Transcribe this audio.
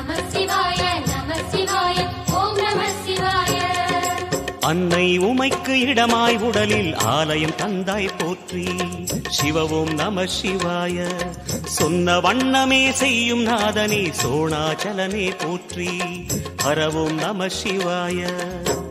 நமः சிவாய நமः சிவாய ஓம் நமः சிவாய. அன்னை உமைக்கு இடமாய் உடலில் ஆலயம் தந்தாய் போற்றி. சிவவோம் நம சிவாய. சொன்ன வண்ணமே செய்யும் நாதனே சோணாச்சலனே போற்றி. ஹரவோம் நம சிவாய.